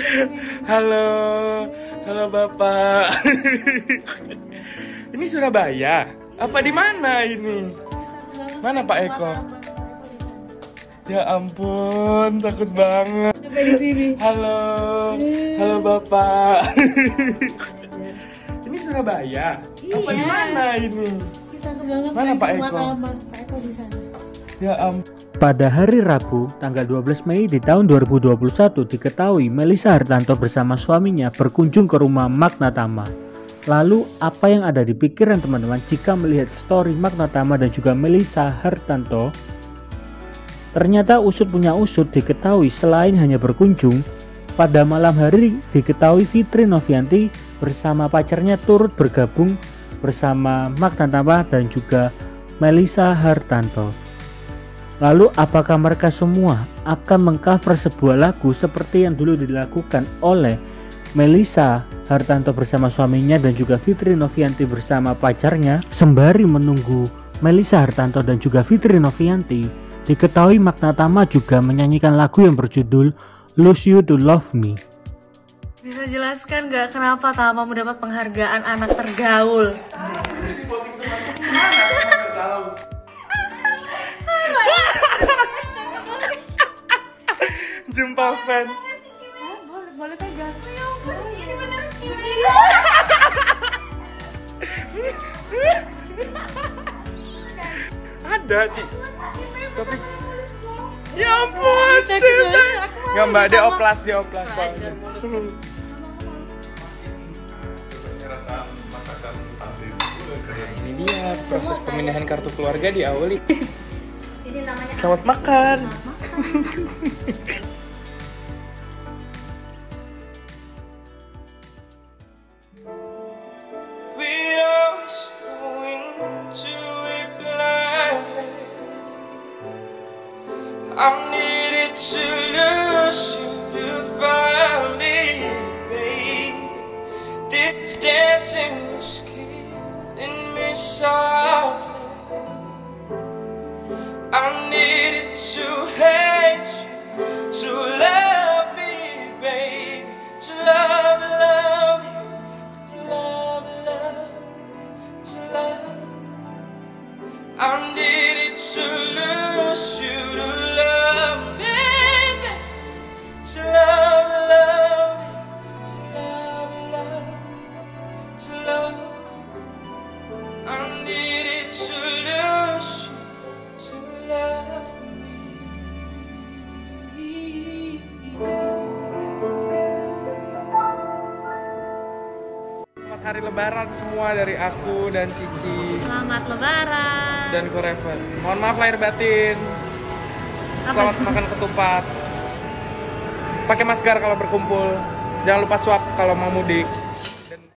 Halo, halo Bapak. Ini Surabaya? Apa di mana ini? Mana Pak Eko? Ya ampun, takut banget. Halo, halo Bapak. Ini Surabaya? Apa di mana ini? Mana Pak Eko? Ya ampun. Pada hari Rabu, tanggal 12 Mei di tahun 2021 diketahui Melisa Hartanto bersama suaminya berkunjung ke rumah Magnatama. Lalu apa yang ada di pikiran teman-teman jika melihat story Magnatama dan juga Melisa Hartanto? Ternyata usut punya usut diketahui selain hanya berkunjung, pada malam hari diketahui Fitri Novianti bersama pacarnya turut bergabung bersama Magnatama dan juga Melisa Hartanto. Lalu apakah mereka semua akan mengcover sebuah lagu seperti yang dulu dilakukan oleh Melisa Hartanto bersama suaminya dan juga Fitri Novianti bersama pacarnya? Sembari menunggu Melisa Hartanto dan juga Fitri Novianti, diketahui Magnatama juga menyanyikan lagu yang berjudul Lose You to Love Me. Bisa jelaskan gak kenapa Tama mendapat penghargaan anak tergaul? Jumpa fans. Boleh pegang. Ini benar Ada Ci. Tapi ya ampun, cinta. Nggak Mbak, dia oplas soalnya. Ini dia proses pemindahan kartu keluarga diawali. Selamat makan. I needed to lose you to find me, babe. This dancing was killing me softly. I needed to hate you, to love me, babe. To love you, to love, to love. I needed to lose you to love me, baby. To love, to love, to love. I needed to lose you to love me. Selamat hari Lebaran semua dari aku dan Cici. Selamat Lebaran. Dan Koreven. Mohon maaf lahir batin. Selamat makan ketupat. Pakai masker kalau berkumpul. Jangan lupa swab kalau mau mudik.